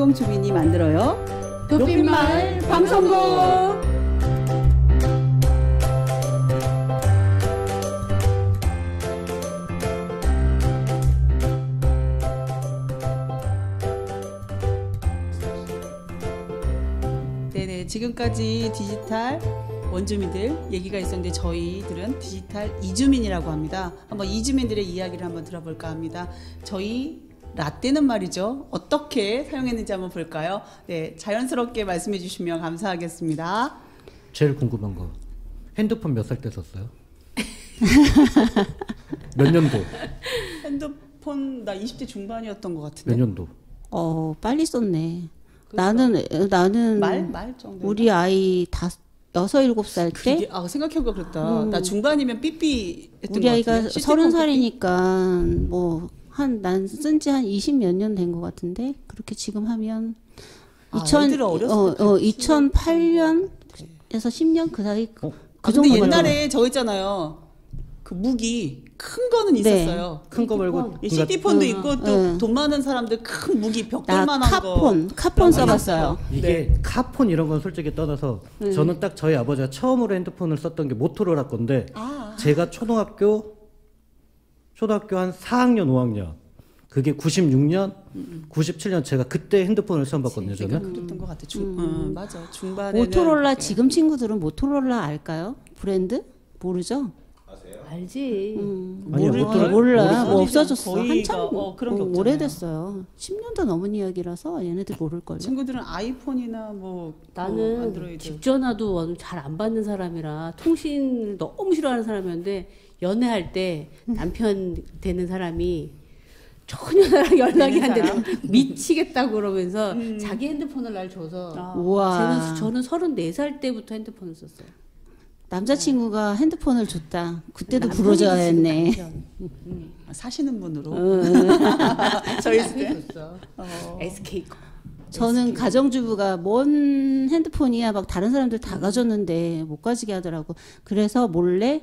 가정주민이 만들어요. 높임마을 방송국. 네네, 지금까지 디지털 원주민들 얘기가 있었는데 저희들은 디지털 이주민이라고 합니다. 한번 이주민들의 이야기를 한번 들어볼까 합니다. 저희 라떼는 말이죠. 어떻게 사용했는지 한번 볼까요? 네, 자연스럽게 말씀해 주시면 감사하겠습니다. 제일 궁금한 거. 핸드폰 몇 살 때 썼어요? 몇 년도? 핸드폰 나 20대 중반이었던 것 같은데. 몇 년도? 빨리 썼네. 그렇죠. 나는 말 정도. 우리 아이 6, 7살 때 생각해보니까 그렇다. 나 중반이면 삐삐 했던 우리 것 아이가 같은데. 30살이니까 뭐 난 쓴 지 한 20 몇 년 된 것 같은데 그렇게 지금 하면 2008년에서 10년 그 사이 그 근데 정도 옛날에 저 있잖아요. 그 무기 큰 거는 있었어요. 큰 거 말고 CD폰도 있고 또 돈 많은 사람들 큰 무기 벽돌만한 거. 카폰 써봤어요. 이게 카폰 이런 건 솔직히 떠나서 저는 딱 저희 아버지가 처음으로 핸드폰을 썼던 게 모토로라 건데 제가 초등학교 한 4학년 5학년 그게 96년 97년 제가 그때 핸드폰을 처음 봤거든요. 저는 그랬던 것 같아. 맞아. 중반에는 모토롤라 지금 친구들은 모토롤라 알까요? 브랜드? 모르죠? 알지. 아니요, 몰라. 뭐 모르죠. 없어졌어. 거의가, 한참 그런 게 없잖아요. 오래됐어요. 10년도 넘은 이야기라서 얘네들 모를걸요. 친구들은 아이폰이나 나는 안드로이드. 집 전화도 잘 안 받는 사람이라 통신을 너무 싫어하는 사람이었는데 연애할 때 남편 되는 사람이 전혀 나랑 연락이 안 되는 미치겠다고 그러면서 자기 핸드폰을 날 줘서 우와. 저는 34살 때부터 핸드폰을 썼어요. 남자친구가 핸드폰을 줬다. 그때도 부러져야 했네. 사시는 분으로. 저희 때 줬어. SK 거. 저는 가정주부가 뭔 핸드폰이야 막 다른 사람들 다 가졌는데 못 가지게 하더라고. 그래서 몰래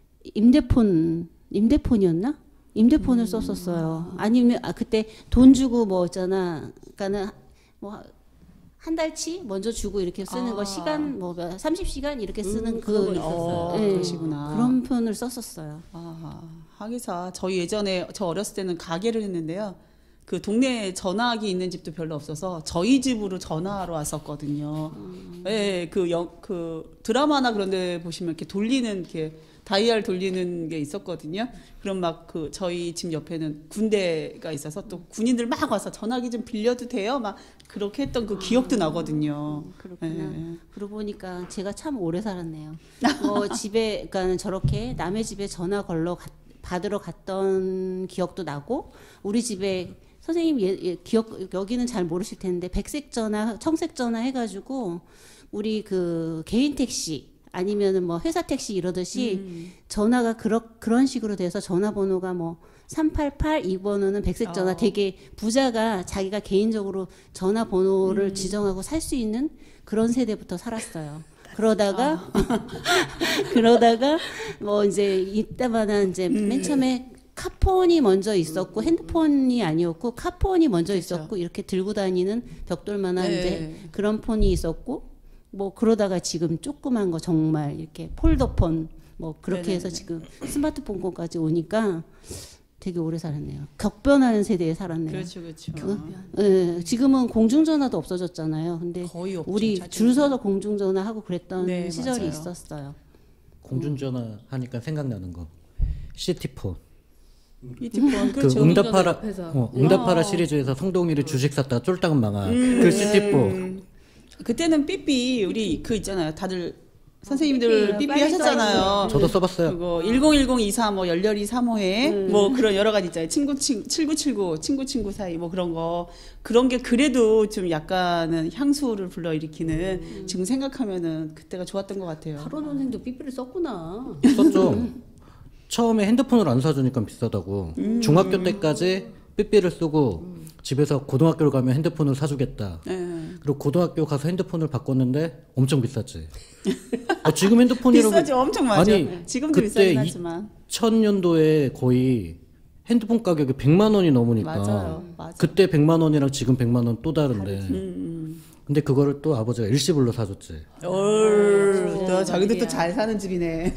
임대폰이었나? 임대폰을 썼었어요. 아니면 그때 돈 주고 뭐 있잖아. 그러니까는 뭐 한 달치 먼저 주고 이렇게 쓰는 거 시간 뭐 30시간 이렇게 쓰는 그거 있었어요. 그러시구나. 그런 편을 썼었어요. 하기사 저희 예전에 저 어렸을 때는 가게를 했는데요. 그 동네에 전화기 있는 집도 별로 없어서 저희 집으로 전화하러 왔었거든요. 네, 그 드라마나 그런 데 보시면 이렇게 돌리는 이렇게 다이얼 돌리는 게 있었거든요. 그럼 막 그 저희 집 옆에는 군대가 있어서 또 군인들 막 와서 전화기 좀 빌려도 돼요? 막 그렇게 했던 그 기억도 나거든요. 그렇구나. 네. 그러고 보니까 제가 참 오래 살았네요. 집에, 그러니까 저렇게 남의 집에 전화 걸러 받으러 갔던 기억도 나고, 우리 집에 선생님 여기는 잘 모르실 텐데, 백색 전화, 청색 전화 해가지고, 우리 그 개인 택시, 아니면은 뭐 회사 택시 이러듯이 전화가 그런 식으로 돼서 전화번호가 뭐 388 이 번호는 백색 전화 되게 부자가 자기가 개인적으로 전화번호를 지정하고 살 수 있는 그런 세대부터 살았어요. 그러다가 뭐 이제 이따마나 이제 맨 처음에 카폰이 먼저 있었고 핸드폰이 아니었고 카폰이 먼저 있었고 이렇게 들고 다니는 벽돌만한 이제 그런 폰이 있었고 뭐 그러다가 지금 조그만 거 정말 이렇게 폴더폰 뭐 그렇게 해서 지금 스마트폰까지 오니까 되게 오래 살았네요. 격변하는 세대에 살았네요. 그렇죠. 지금은 공중전화도 없어졌잖아요. 근데 거의 없죠, 우리 줄 서서 공중전화 하고 그랬던 시절이 맞아요. 있었어요. 공중전화 하니까 생각나는 거. 시티폰. 시티폰 그 그렇죠. 응답하라 시리즈에서 성동일이 주식 샀다가 쫄딱 망한 그 시티폰. 그때는 삐삐 우리 그 있잖아요. 다들 선생님들 삐삐 하셨잖아요. 저도 써봤어요. 그거 101024 뭐 열렬히 3호에 뭐 그런 여러 가지 있잖아요. 7979 친구 사이 뭐 그런 거 그런 게 그래도 좀 약간은 향수를 불러일으키는 지금 생각하면은 그때가 좋았던 것 같아요. 8호 선생도 삐삐를 썼구나. 썼죠. 처음에 핸드폰을 안 사주니까 비싸다고. 중학교 때까지 삐삐를 쓰고 집에서 고등학교를 가면 핸드폰을 사주겠다. 그리고 고등학교 가서 핸드폰을 바꿨는데 엄청 비쌌지. 지금 핸드폰이라고 비싸죠. 엄청 맞아. 아니, 지금도 비싸긴 하지만 2000년도에 거의 핸드폰 가격이 100만 원이 넘으니까 맞아요. 맞아. 그때 100만 원이랑 지금 100만 원 또 다른데 근데 그거를 또 아버지가 일시불로 사줬지. 또 자기도 또 잘 사는 집이네.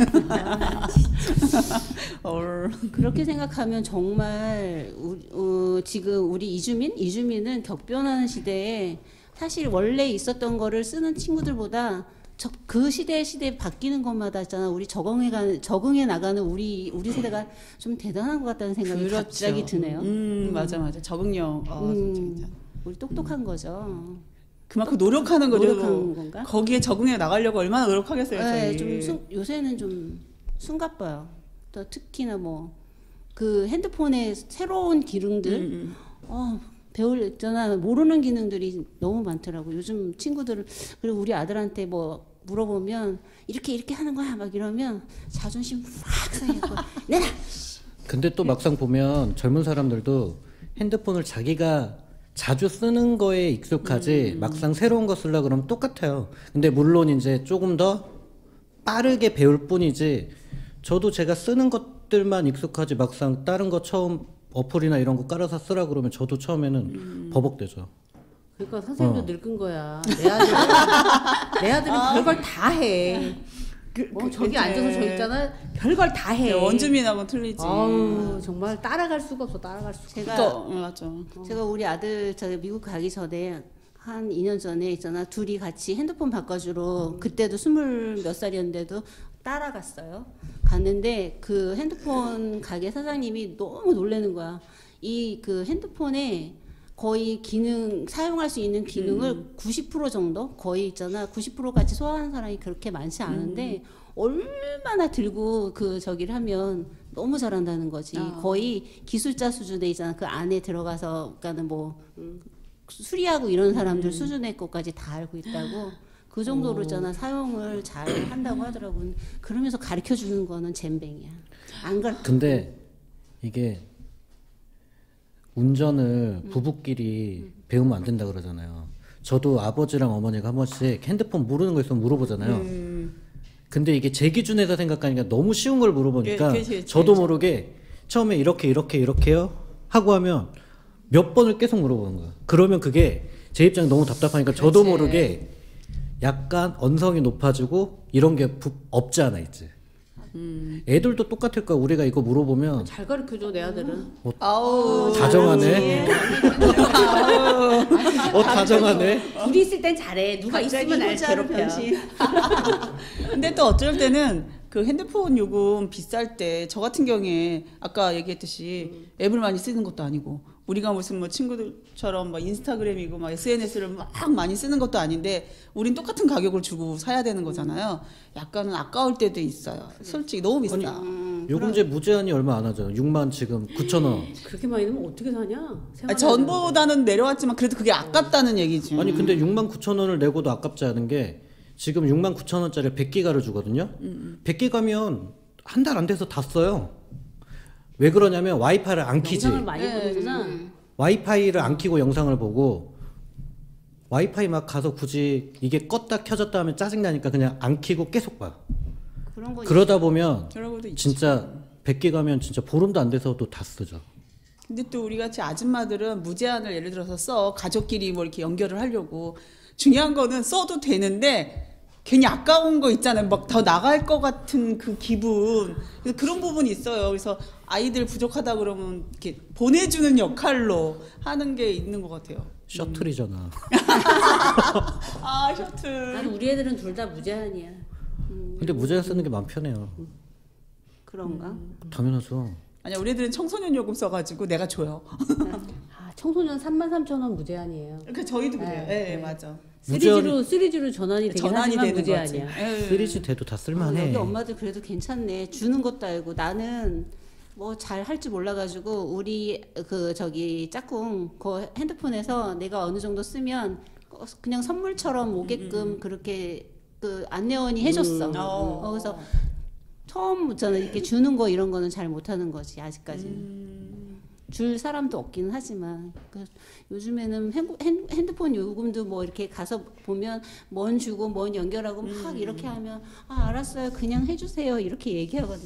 그렇게 생각하면 정말 지금 우리 이주민은 격변하는 시대에 사실 원래 있었던 거를 쓰는 친구들보다 그 시대에 바뀌는 것마다 있잖아. 우리 적응해 나가는 우리 세대가 좀 대단한 것 같다는 생각이 그렇죠. 갑자기 드네요. 맞아. 적응력. 진짜. 우리 똑똑한 거죠. 그만큼 노력하는 거죠. 노력하는 건가? 거기에 적응해 나가려고 얼마나 노력하겠어요. 네, 저희. 요새는 좀 숨가빠요. 또 특히나 뭐 그 핸드폰의 새로운 기능들, 있잖아 모르는 기능들이 너무 많더라고. 요즘 친구들 그리고 우리 아들한테 뭐 물어보면 이렇게 하는 거야 막 이러면 자존심 확 상해고 내놔. 근데 또 막상 보면 젊은 사람들도 핸드폰을 자기가 자주 쓰는 거에 익숙하지 막상 새로운 거 쓰려고 그러면 똑같아요. 근데 물론 이제 조금 더 빠르게 배울 뿐이지 저도 제가 쓰는 것들만 익숙하지 막상 다른 거 처음 어플이나 이런 거 깔아서 쓰라 그러면 저도 처음에는 버벅대죠. 그러니까 선생님도 늙은 거야. 내 아들은 별걸 다 해. 저기 앉아서 저 있잖아. 별걸 다 해. 원주민하고는 틀리지. 아우, 정말 따라갈 수가 없어. 맞죠. 제가 우리 아들 미국 가기 전에 한 2년 전에 있잖아. 둘이 같이 핸드폰 바꿔주러 그때도 20 몇 살이었는데도 따라갔어요. 갔는데 그 핸드폰 가게 사장님이 너무 놀라는 거야. 이 그 핸드폰에 거의 사용할 수 있는 기능을 90% 정도? 거의 있잖아. 90%까지 소화하는 사람이 그렇게 많지 않은데, 얼마나 들고 저기를 하면 너무 잘한다는 거지. 거의 기술자 수준에 있잖아. 그 안에 들어가서, 그러니까는 뭐, 수리하고 이런 사람들 수준의 것까지 다 알고 있다고. 그 정도로 있잖아. 사용을 잘 한다고 하더라고요. 그러면서 가르쳐 주는 거는 잼뱅이야. 안 가르쳐. 근데 이게 운전을 부부끼리 배우면 안 된다 그러잖아요. 저도 아버지랑 어머니가 한 번씩 핸드폰 모르는 거 있으면 물어보잖아요. 근데 이게 제 기준에서 생각하니까 너무 쉬운 걸 물어보니까 저도 모르게 처음에 이렇게요 하고 하면 몇 번을 계속 물어보는 거야. 그러면 그게 제 입장에 너무 답답하니까 저도 모르게 약간 언성이 높아지고 이런 게 없지 않아 있지. 애들도 똑같을 거야. 우리가 이거 물어보면 잘 가르쳐줘 내 아들은. 다정하네. 다정하네. 둘이 있을 땐 잘해. 누가 있으면 날 괴롭혀. 근데 또 어쩔 때는 그 핸드폰 요금 비쌀 때 저 같은 경우에 아까 얘기했듯이 앱을 많이 쓰는 것도 아니고 우리가 무슨 뭐 친구들처럼 막 인스타그램이고 막 SNS를 막 많이 쓰는 것도 아닌데 우린 똑같은 가격을 주고 사야 되는 거잖아요. 약간은 아까울 때도 있어요. 솔직히 너무 비싸. 요금제 무제한이 얼마 안 하잖아. 6만 지금 9천 원. 그렇게 많이 넣으면 어떻게 사냐? 전보다는 내려왔지만 그래도 그게 아깝다는 얘기지. 아니 근데 6만 9천 원을 내고도 아깝지 않은 게 지금 6만 9천 원짜리 100기가를 주거든요. 100기가면 한 달 안 돼서 다 써요. 왜 그러냐면 와이파이를 안 키지. 영상을 많이 보는구나. 와이파이를 안 키고 영상을 보고 와이파이 막 가서 굳이 이게 껐다 켜졌다 하면 짜증나니까 그냥 안 키고 계속 봐. 그러다 보면 진짜 100기가면 진짜 보름도 안 돼서도 다 쓰죠. 근데 또 우리 같이 아줌마들은 무제한을 예를 들어서 써. 가족끼리 뭐 이렇게 연결을 하려고. 중요한 거는 써도 되는데 괜히 아까운 거 있잖아요. 막 더 나갈 것 같은 그 기분. 그래서 그런 부분이 있어요. 그래서 아이들 부족하다 그러면 이렇게 보내주는 역할로 하는 게 있는 것 같아요. 셔틀이잖아. 셔틀. 난 우리 애들은 둘 다 무제한이야. 근데 무제한 쓰는 게 마음 편해요. 그런가? 당연하죠. 아니야, 우리 애들은 청소년 요금 써가지고 내가 줘요. 청소년 33,000원 무제한이에요. 그러니까 저희도 그래요. 네, 맞아. 3G로 전환이 되긴 하지만 무제한이야. 3G 돼도 다 쓸만해. 여기 엄마들 그래도 괜찮네. 주는 것도 알고. 나는 뭐 잘 할 줄 몰라가지고 우리 짝꿍 그 핸드폰에서 내가 어느 정도 쓰면 그냥 선물처럼 오게끔 그렇게 그 안내원이 해줬어. 그래서 처음부터는 이렇게 주는 거 이런 거는 잘 못하는 거지 아직까지는. 줄 사람도 없기는 하지만 요즘에는 핸드폰 요금도 뭐 이렇게 가서 보면 뭔 주고 뭔 연결하고 막 이렇게 하면 알았어요 그냥 해주세요 이렇게 얘기하거든요.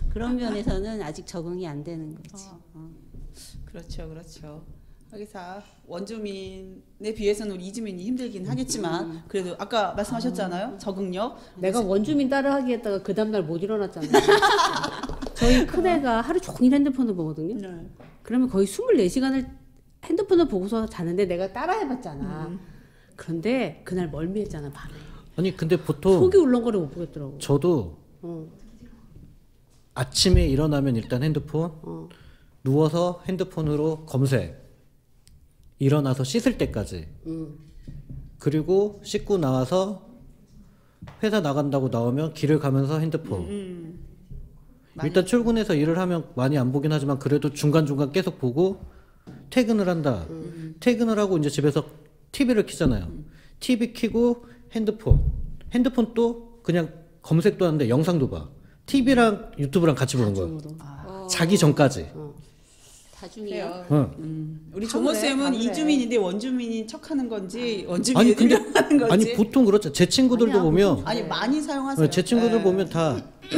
그런 면에서는 아직 적응이 안 되는 거지. 그렇죠, 그렇죠. 하기사 원주민에 비해서는 우리 이주민이 힘들긴 하겠지만 그래도 아까 말씀하셨잖아요. 적응력. 내가 원주민 따라 하기에다가 그 다음날 못 일어났잖아요. 저희 큰애가 하루 종일 핸드폰을 보거든요. 네. 그러면 거의 24시간을 핸드폰을 보고서 자는데 내가 따라 해봤잖아. 그런데 그날 멀미했잖아, 밤에. 아니 근데 보통 속이 울렁거리고 못 보겠더라고. 저도 어. 아침에 일어나면 일단 핸드폰, 누워서 핸드폰으로 검색, 일어나서 씻을 때까지, 그리고 씻고 나와서 회사 나간다고 나오면 길을 가면서 핸드폰. 일단 출근해서 일을 하면 많이 안 보긴 하지만 그래도 중간중간 계속 보고 퇴근을 한다. 퇴근을 하고 이제 집에서 TV를 켜잖아요. TV 켜고 핸드폰 또 그냥 검색도 하는데 영상도 봐. TV랑 유튜브랑 같이 보는 거야. 자기 전까지. 다중이요. 우리 다 종호 그래, 쌤은 다 그래. 이주민인데 원주민인 척하는 건지 아니 원주민이 근데 하는 건지. 아니 보통 그렇죠. 제 친구들도 아니야, 보면 아니 많이 사용하세요. 제 친구들 네. 보면 다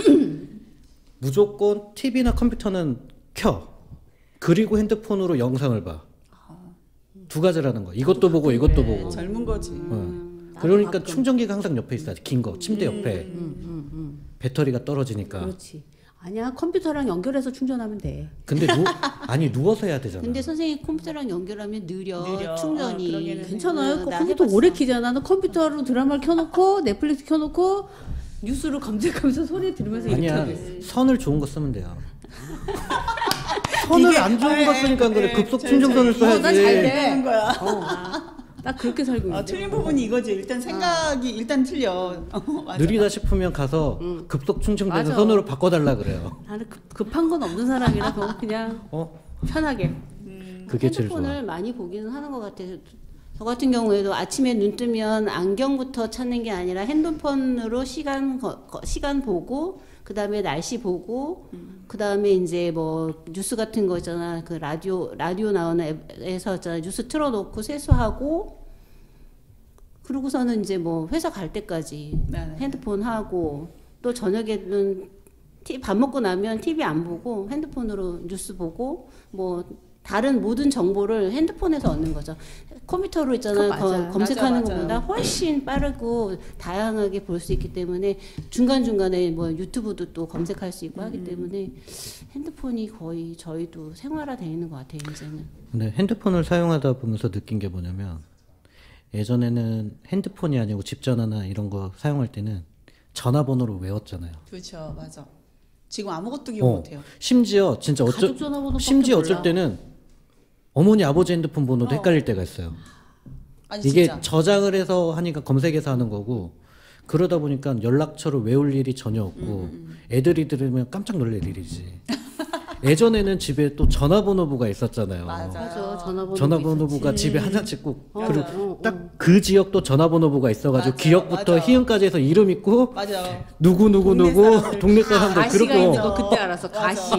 무조건 TV나 컴퓨터는 켜. 그리고 핸드폰으로 영상을 봐. 두 가지라는 거야. 이것도 보고 이것도 보고. 젊은 거지. 그러니까 가끔. 충전기가 항상 옆에 있어야 돼. 긴 거. 침대 옆에. 배터리가 떨어지니까. 그렇지. 아니야, 컴퓨터랑 연결해서 충전하면 돼. 근데 아니 누워서 해야 되잖아. 근데 선생님 컴퓨터랑 연결하면 느려 느려. 충전이. 그러기는 괜찮아요. 나 컴퓨터 해봤어. 오래 키잖아. 너 컴퓨터로 드라마를 켜놓고 넷플릭스 켜놓고 뉴스를 검색하면서 소리 들으면서 이렇게 아니야. 하고 있어. 선을 좋은 거 쓰면 돼요. 선을 안 좋은 거 쓰니까 그래. 급속 충전선을 나 잘 써야지. 돼. 하는 거야. 나 그렇게 살고 있는데. 틀린 부분이 이거지. 일단 생각이 일단 틀려. 맞아. 느리다 싶으면 가서 급속 충전되는 맞아. 선으로 바꿔달라 그래요. 나는 급한 건 없는 사람이라 그냥 편하게. 그게 제일 좋아. 핸드폰을 많이 보기는 하는 것 같아요. 저 같은 경우에도 아침에 눈 뜨면 안경부터 찾는 게 아니라 핸드폰으로 시간 보고 그 다음에 날씨 보고 그 다음에 이제 뭐 뉴스 같은 거 있잖아. 그 라디오 나오는 앱에서 있잖아. 뉴스 틀어놓고 세수하고 그러고서는 이제 뭐 회사 갈 때까지 네네. 핸드폰 하고 또 저녁에는 밥 먹고 나면 TV 안 보고 핸드폰으로 뉴스 보고 뭐 다른 모든 정보를 핸드폰에서 얻는 거죠. 컴퓨터로 있잖아요. 그거 맞아요. 검색하는 맞아, 맞아요. 것보다 훨씬 빠르고 다양하게 볼 수 있기 때문에 중간중간에 뭐 유튜브도 또 검색할 수 있고 하기 때문에 핸드폰이 거의 저희도 생활화되어 있는 것 같아요, 이제는. 근데 핸드폰을 사용하다 보면서 느낀 게 뭐냐면 예전에는 핸드폰이 아니고 집 전화나 이런 거 사용할 때는 전화번호를 외웠잖아요. 그렇죠, 맞아. 지금 아무것도 기억 못해요. 심지어 진짜 가족 전화번호밖에 심지어 몰라. 어쩔 때는 어머니 아버지 핸드폰 번호도 헷갈릴 때가 있어요. 아니 이게 진짜. 저장을 해서 하니까 검색해서 하는 거고 그러다 보니까 연락처를 외울 일이 전혀 없고 애들이 들으면 깜짝 놀랄 일이지. 예전에는 집에 또 전화번호부가 있었잖아요. 맞아. 전화번호부가 집에 하나 찍고 그리고 맞아요. 딱 그 지역도 전화번호부가 있어가지고 맞아요. 기억부터 맞아. 희음까지 해서 이름 있고 맞아. 누구 동네 사람들 가시가 그런 있는 거 거 그때 알았어. 맞아. 가시.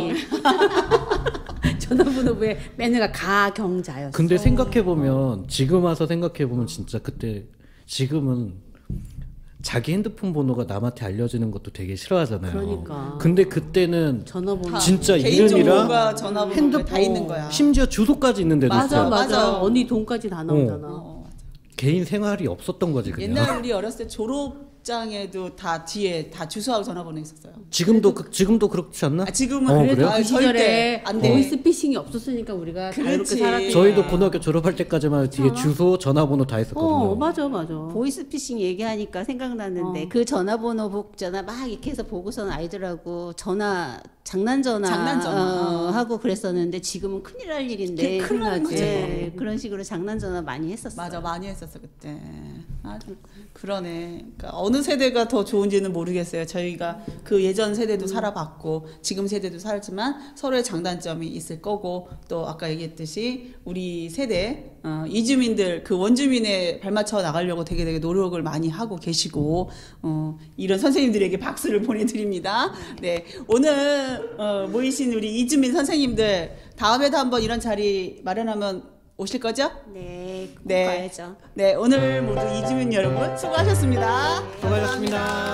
전화번호부에 맨날 가경자였어. 근데 생각해 보면 지금 와서 생각해 보면 진짜 그때 지금은 자기 핸드폰 번호가 남한테 알려지는 것도 되게 싫어하잖아요. 그러니까. 근데 그때는 전화번호. 진짜 개인정보가 이름이랑 전화번호가 핸드폰 다 있는 거야. 심지어 주소까지 있는데도 맞아, 있어요. 맞아. 맞아. 언니 돈까지 다 나오잖아. 맞아. 개인 생활이 없었던 거지 그냥. 옛날 우리 어렸을 때 졸업장에도 다 뒤에 다 주소하고 전화번호 있었어요. 지금도 그렇지 않나? 지금은 그래요? 그래도 아, 그 시절에 절대 안 돼. 보이스피싱이 없었으니까 우리가 자유롭게 그렇지. 살았지. 저희도 고등학교 졸업할 때까지만 뒤에 주소, 전화번호 다 했었거든요. 맞아. 보이스피싱 얘기하니까 생각났는데 그 전화번호 복잖아 막 이렇게 해서 보고서는 아이들하고 장난 전화 하고 그랬었는데 지금은 큰일 날 일인데 큰일 나는 거죠. 예, 그런 식으로 장난 전화 많이 했었어요. 맞아, 많이 했었어 그때. 아, 그러네. 그러니까 어느 세대가 더 좋은지는 모르겠어요. 저희가 그 예전 세대도 살아봤고 지금 세대도 살지만 서로의 장단점이 있을 거고 또 아까 얘기했듯이 우리 세대 이주민들 그 원주민에 발맞춰 나가려고 되게 노력을 많이 하고 계시고 이런 선생님들에게 박수를 보내드립니다. 네, 오늘 모이신 우리 이주민 선생님들 다음에도 한번 이런 자리 마련하면 오실 거죠? 네, 꼭 네. 가야죠. 네, 오늘 모두 이주민 여러분 수고하셨습니다. 수고하셨습니다.